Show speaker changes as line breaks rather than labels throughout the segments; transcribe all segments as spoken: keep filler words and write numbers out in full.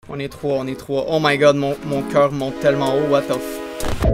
On est trois, on est trois. Oh my god, mon, mon cœur monte tellement haut, what the f...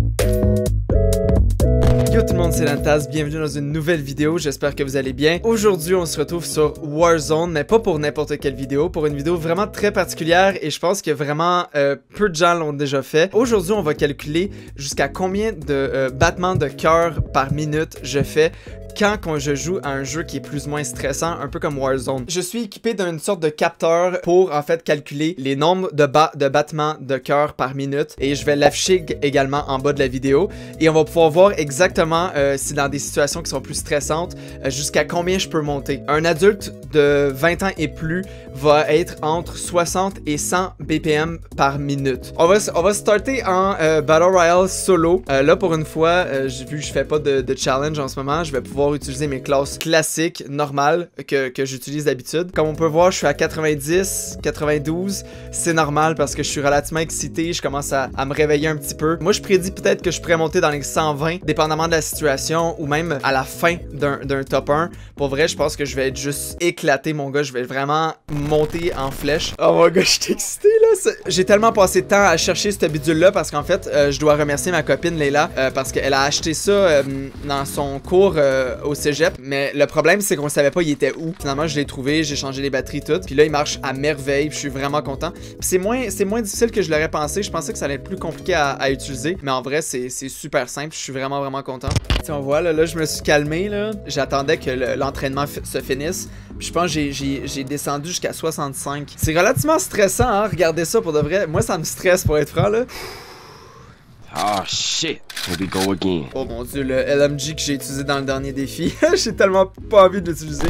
Yo tout le monde, c'est Lantaz, bienvenue dans une nouvelle vidéo, j'espère que vous allez bien. Aujourd'hui, on se retrouve sur Warzone, mais pas pour n'importe quelle vidéo, pour une vidéo vraiment très particulière et je pense que vraiment euh, peu de gens l'ont déjà fait. Aujourd'hui, on va calculer jusqu'à combien de euh, battements de cœur par minute je fais quand, quand je joue à un jeu qui est plus ou moins stressant, un peu comme Warzone. Je suis équipé d'une sorte de capteur pour en fait calculer les nombres de, ba de battements de cœur par minute et je vais l'afficher également en bas de la vidéo et on va pouvoir voir exactement euh, si dans des situations qui sont plus stressantes, euh, jusqu'à combien je peux monter. Un adulte de vingt ans et plus va être entre soixante et cent B P M par minute. On va, on va starter en euh, Battle Royale solo. Euh, là pour une fois, euh, vu que je fais pas de, de challenge en ce moment, je vais pouvoir utiliser mes classes classiques, normales, que, que j'utilise d'habitude. Comme on peut voir, je suis à quatre-vingt-dix, quatre-vingt-douze. C'est normal parce que je suis relativement excité, je commence à, à me réveiller un petit peu. Moi, je prédis peut-être que je pourrais monter dans les cent vingt, dépendamment de la situation, ou même à la fin d'un top un. Pour vrai, je pense que je vais être juste éclaté, mon gars. Je vais vraiment monter en flèche. Oh mon gars, je suis excité, là. J'ai tellement passé de temps à chercher cette bidule-là parce qu'en fait, euh, je dois remercier ma copine Leila euh, parce qu'elle a acheté ça euh, dans son cours euh, au cégep, mais le problème c'est qu'on savait pas il était où. Finalement je l'ai trouvé, j'ai changé les batteries toutes, puis là il marche à merveille, je suis vraiment content. Puis c'est moins c'est moins difficile que je l'aurais pensé, je pensais que ça allait être plus compliqué à, à utiliser, mais en vrai c'est super simple, je suis vraiment vraiment content. Si on voit là, là je me suis calmé là, j'attendais que l'entraînement le, se finisse. Puis je pense que j'ai descendu jusqu'à soixante-cinq. C'est relativement stressant hein, regardez ça pour de vrai. Moi ça me stresse pour être franc là.
Oh shit, here we go again.
Oh mon dieu, le L M G que j'ai utilisé dans le dernier défi, j'ai tellement pas envie de l'utiliser.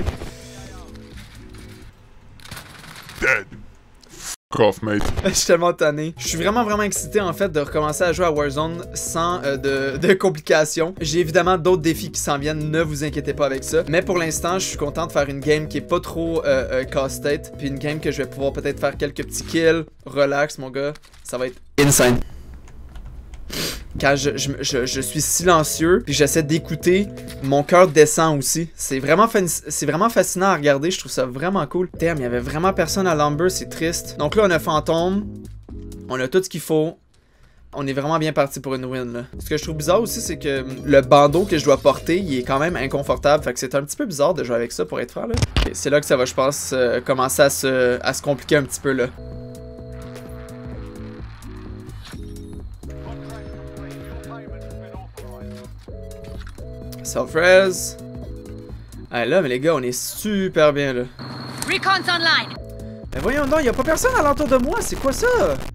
Dead. F off, mate.
Je suis tellement tanné. Je suis vraiment vraiment excité en fait de recommencer à jouer à Warzone sans euh, de, de complications. J'ai évidemment d'autres défis qui s'en viennent, ne vous inquiétez pas avec ça. Mais pour l'instant, je suis content de faire une game qui est pas trop euh, euh, casse-tête. Puis une game que je vais pouvoir peut-être faire quelques petits kills. Relax mon gars, ça va être insane. Quand je, je, je, je suis silencieux puis j'essaie d'écouter, mon cœur descend aussi. C'est vraiment, c'est vraiment fascinant à regarder, je trouve ça vraiment cool. Damn, il y avait vraiment personne à Lumber, c'est triste. Donc là, on a Fantôme, on a tout ce qu'il faut. On est vraiment bien parti pour une win là. Ce que je trouve bizarre aussi, c'est que le bandeau que je dois porter, il est quand même inconfortable. Fait que c'est un petit peu bizarre de jouer avec ça pour être franc là. Okay, c'est là que ça va, je pense, euh, commencer à se, à se compliquer un petit peu là. Self-res. Ah là, mais les gars, on est super bien là.
Recon's online.
Mais voyons donc, y'a pas personne alentour de moi, c'est quoi ça?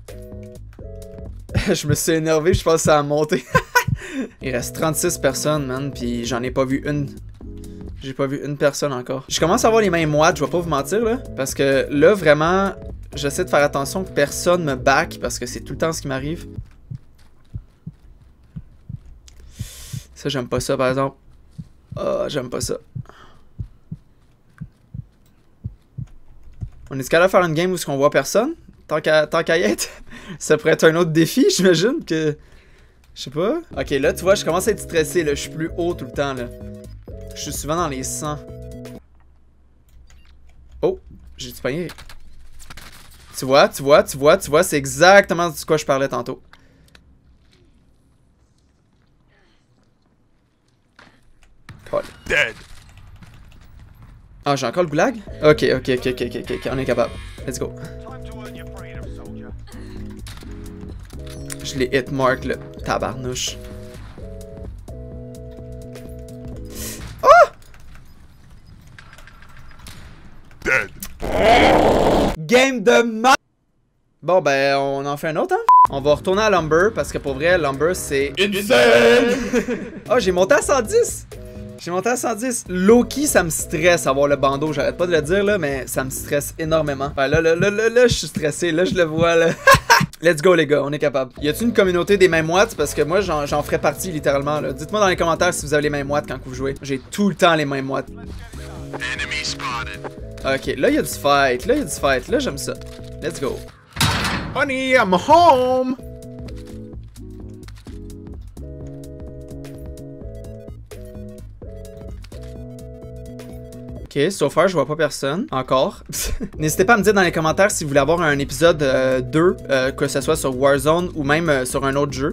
Je me suis énervé, je pense que ça a monté. Il reste trente-six personnes, man, puis j'en ai pas vu une. J'ai pas vu une personne encore. Je commence à avoir les mains moites, je vais pas vous mentir là. Parce que là, vraiment, j'essaie de faire attention que personne me back parce que c'est tout le temps ce qui m'arrive. Ça, j'aime pas ça, par exemple. Ah, oh, j'aime pas ça. On est-ce qu'à faire une game où on voit personne? Tant qu'à tant qu'à y être? Ça pourrait être un autre défi, j'imagine que... Je sais pas. Ok, là, tu vois, je commence à être stressé, là. Je suis plus haut tout le temps, là. Je suis souvent dans les cent. Oh, j'ai-tu pogné? Tu vois, tu vois, tu vois, tu vois, c'est exactement de quoi je parlais tantôt.
Dead.
Ah, j'ai encore le goulag? Ok, ok, ok, ok, ok, ok, on est capable. Let's go. Je l'ai hit mark, le tabarnouche. Oh!
Dead.
Game de ma... Bon, ben, on en fait un autre, hein? On va retourner à Lumber, parce que pour vrai, Lumber, c'est...
Insane.
Oh, j'ai monté à cent dix! J'ai monté à cent dix. Low-key, ça me stresse avoir le bandeau. J'arrête pas de le dire, là, mais ça me stresse énormément. Enfin, là, là, là, là, là, je suis stressé. Là, je le vois, là. Let's go, les gars. On est capable. Y a-t-il une communauté des mains moites? Parce que moi, j'en ferais partie, littéralement, là. Dites-moi dans les commentaires si vous avez les mains moites quand vous jouez. J'ai tout le temps les mains moites. Ok, là, y a du fight. Là, y a du fight. Là, j'aime ça. Let's go.
Honey, I'm home.
Ok, Ok, so far, je vois pas personne. Encore. N'hésitez pas à me dire dans les commentaires si vous voulez avoir un épisode euh, deux, euh, que ce soit sur Warzone ou même euh, sur un autre jeu.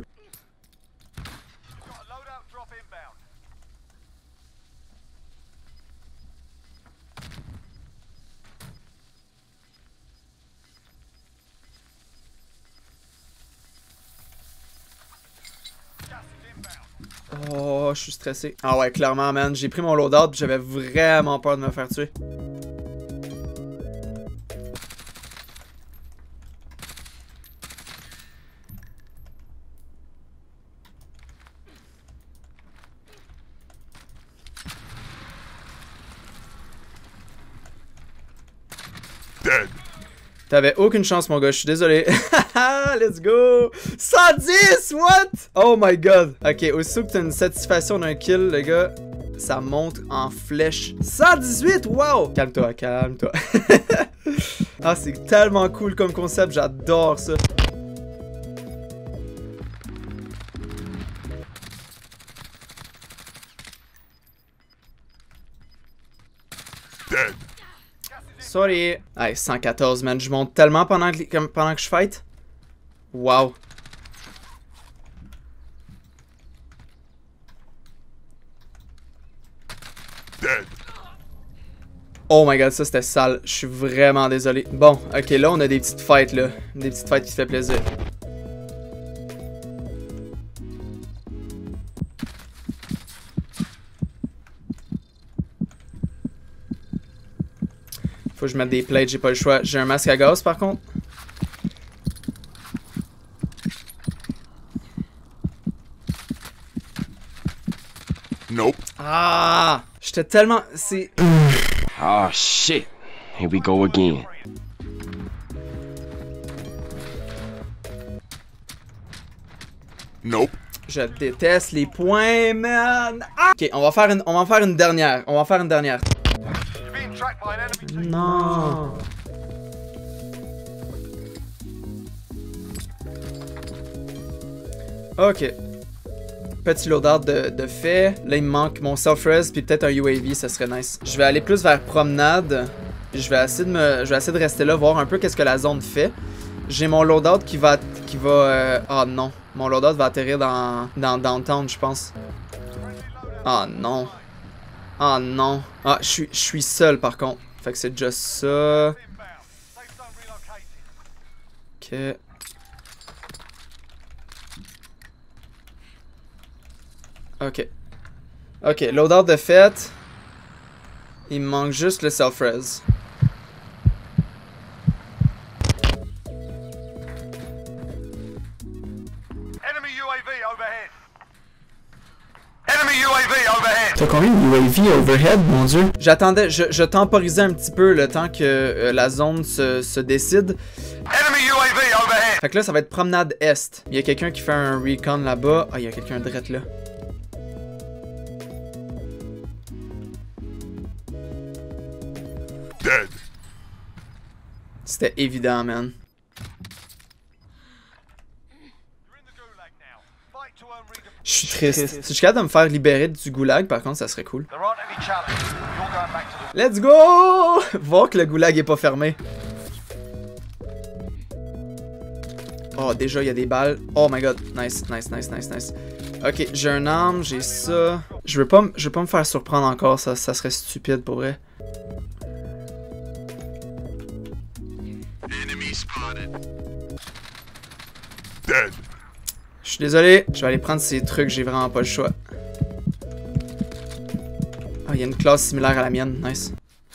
Oh, je suis stressé. Ah ouais, clairement, man. J'ai pris mon loadout et j'avais vraiment peur de me faire tuer.
Dead.
T'avais aucune chance, mon gars, je suis désolé. Let's go! cent dix! What? Oh my god! Ok, aussitôt que t'as une satisfaction d'un kill, le gars, ça monte en flèche. cent dix-huit! Wow! Calme-toi, calme-toi. Ah, c'est tellement cool comme concept, j'adore ça.
Dead.
Sorry. Hey, cent quatorze, man. Je monte tellement pendant que, comme, pendant que je fight. Wow.
Dead.
Oh my god, ça c'était sale. Je suis vraiment désolé. Bon, ok, là on a des petites fights, là. Des petites fights qui se fait plaisir. Faut que je mette des plates, j'ai pas le choix. J'ai un masque à gaz par contre.
Nope.
Ah! J'étais tellement... C'est...
Oh shit. Here we go again.
Nope.
Je déteste les points, man! Ah! Ok, on va faire une, on va en faire une dernière. On va en faire une dernière. Non! Ok. Petit loadout de, de fait. Là, il me manque mon self-res puis peut-être un U A V, ça serait nice. Je vais aller plus vers promenade. Je vais essayer de me, je vais essayer de rester là, voir un peu qu'est-ce que la zone fait. J'ai mon loadout qui va, qui va. Euh... Oh non, mon loadout va atterrir dans, dans downtown, je pense. Oh non. Oh non. Ah, je suis, je suis seul par contre. Fait que c'est déjà ça. Ok. Ok. Ok, loadout de fait. Il me manque juste le self-res.
Enemy U A V overhead. Enemy U A V overhead.
T'as combien de U A V overhead, mon dieu? J'attendais, je, je temporisais un petit peu le temps que euh, la zone se, se décide.
Enemy U A V overhead.
Fait que là, ça va être promenade est. Il y a quelqu'un qui fait un recon là-bas. Ah, il y a quelqu'un direct là.
Dead.
C'était évident, man. Je suis triste. Si je suis capable de me faire libérer du goulag, par contre, ça serait cool. Let's go! Voir que le goulag est pas fermé. Oh, déjà, il y a des balles. Oh my god. Nice, nice, nice, nice, nice. Ok, j'ai un arme, j'ai ça. Je veux pas, je veux pas me faire surprendre encore, ça, ça serait stupide pour vrai.
Dead.
Je suis désolé, je vais aller prendre ces trucs, j'ai vraiment pas le choix. Ah, il y a une classe similaire à la mienne, nice.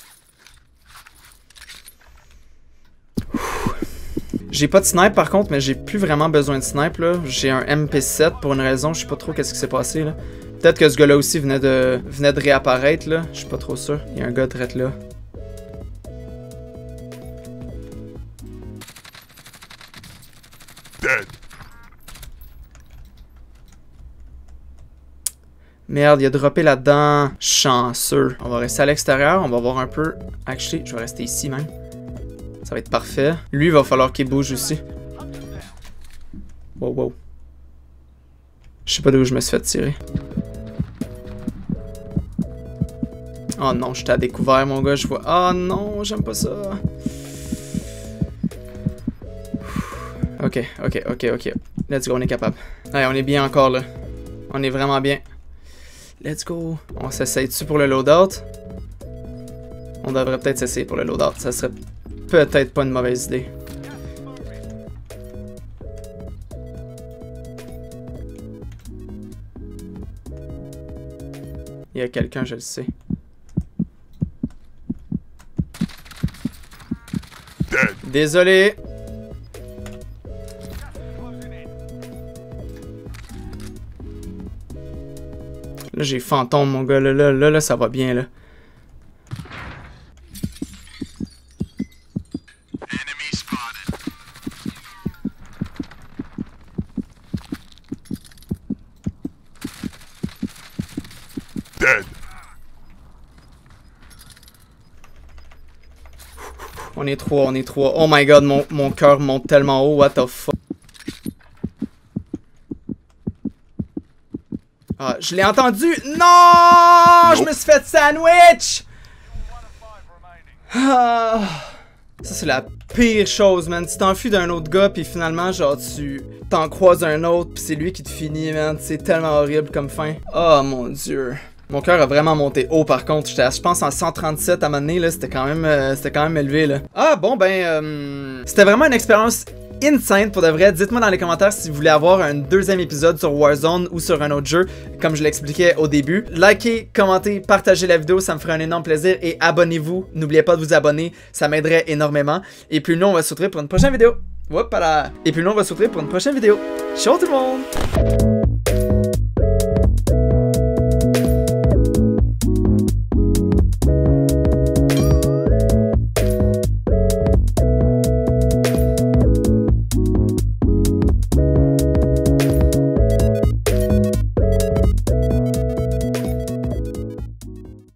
J'ai pas de snipe par contre, mais j'ai plus vraiment besoin de snipe là. J'ai un M P sept pour une raison, je sais pas trop qu'est-ce qui s'est passé là. Peut-être que ce gars-là aussi venait de venait de réapparaître là, je suis pas trop sûr. Il y a un gars direct là.
Dead.
Merde, il a droppé là-dedans. Chanceux. On va rester à l'extérieur, on va voir un peu. Actually, je vais rester ici même. Ça va être parfait. Lui, il va falloir qu'il bouge aussi. Wow, wow. Je sais pas d'où je me suis fait tirer. Oh non, j'étais à découvert, mon gars, je vois... Oh non, j'aime pas ça. Ok, ok, ok, ok. Let's go, on est capable. Allez, on est bien encore, là. On est vraiment bien. Let's go. On s'essaye dessus pour le loadout. On devrait peut-être s'essayer pour le loadout. Ça serait peut-être pas une mauvaise idée. Il y a quelqu'un, je le sais.
Dead.
Désolé. Là, j'ai fantôme, mon gars. Là, là, là, là, ça va bien, là.
Enemy spotted. Dead.
On est trois, on est trois. Oh my god, mon, mon cœur monte tellement haut. What the fuck? Ah, je l'ai entendu. Non! Je me suis fait sandwich! Ah, ça, c'est la pire chose, man. Tu t'enfuis d'un autre gars, puis finalement, genre, tu t'en croises un autre, puis c'est lui qui te finit, man. C'est tellement horrible comme fin. Oh mon dieu. Mon cœur a vraiment monté haut, par contre. J'étais, je pense, en cent trente-sept à un moment donné, là. C'était quand même, euh, c'était quand même élevé, là. Ah, bon, ben, euh, c'était vraiment une expérience insane pour de vrai. Dites-moi dans les commentaires si vous voulez avoir un deuxième épisode sur Warzone ou sur un autre jeu, comme je l'expliquais au début. Likez, commentez, partagez la vidéo, ça me ferait un énorme plaisir. Et abonnez-vous, n'oubliez pas de vous abonner, ça m'aiderait énormément. Et puis nous, on va se retrouver pour une prochaine vidéo. Hop là. Et puis nous, on va se retrouver pour une prochaine vidéo. Ciao tout le monde!